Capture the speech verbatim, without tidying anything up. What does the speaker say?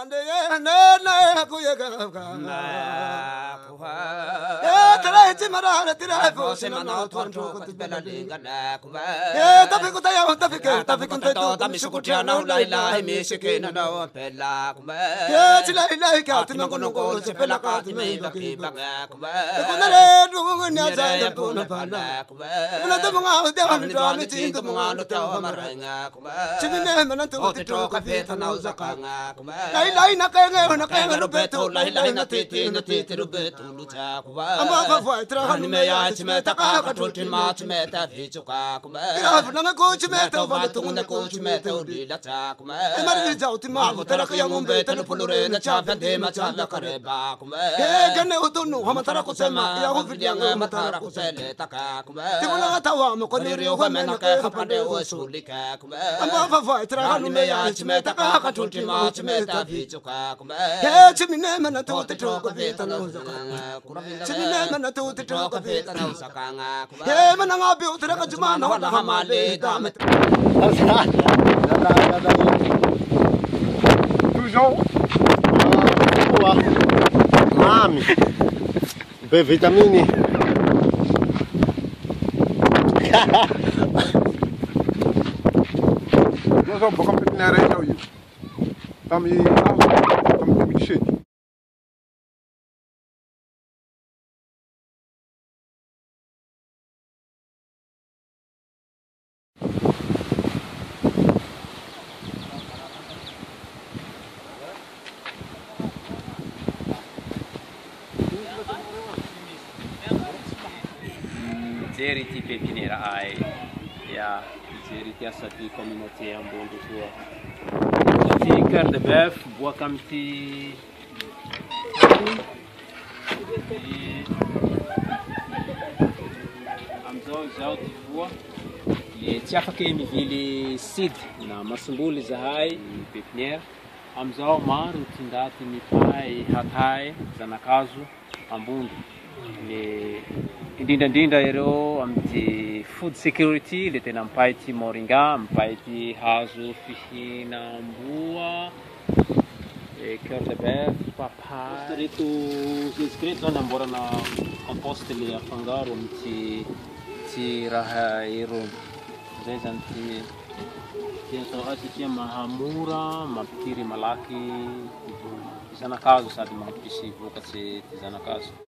Mande na na kuyaga na kuha. Eh, tera chimara tera fo semana tuantu kutbela linga na kuha. Eh, tapi kutaya tapi ke tapi kunta tapi sukutia na ulai lai misike na na pela kuha. Eh, chilai lai ka tino kono ko chepela ka timi baki banga kuha. Kunale dungu nya za ko na pala kuha. Kuna to mga dewa ni dami tinto mga no tawa maranga kuha. Chimine mana tu to ka feta na uzakanga kuha. Lai lai na kaya na kaya rubeto lai lai na titi na titi rubeto lucha kuba amba ka fa tra han me ya chime ta ka ka tutin ma chime ta fi chuka kuba ya fa na ko chime ta va tu na ko chime ta udi la cha kuba e mar vi jau ti ma mo tara ka yangum be ta pulure na cha fa de ma cha la kare ba kuba e gane utu nu ha ma tara ko sema ya hu vi yang ma tara ko sele ta ka kuba ti mo na ta wa mo ko ni ri ho me na ka pa de o su li ka kuba amba fa fa tra han me ya chime ta ka ka tutin ma chime ta fi chuka kuba e chimine mana tu te to ko veta na uzakanga chimine mana tu te to ko veta na uzakanga e mana nga bi utra ka juma na wala hamale dam toujours mami be vitamini non so po completare io tam i tam tam mi shit Zeri ti pepinera ai ya zeri ti asati communauté en bon de soi ti cœur de bœuf bois comme ti amzo zao ti voa le ti afaka mivily sid na masomboly zahay pepinière amzao maro tindaty mipay hatay zanakazo ambondo le indrindra ireo amin'ny food security le tena mipay ty moringa mipay ty hazo fihinam-boa e cœur de bœuf papay reto izy zany amboarana compost le afangaro amin'ny ty raha irony zay zany ty tiatao azy satria mahamora mampitiry malaky zanakazo sady mampisy vokatsy ty zanakazo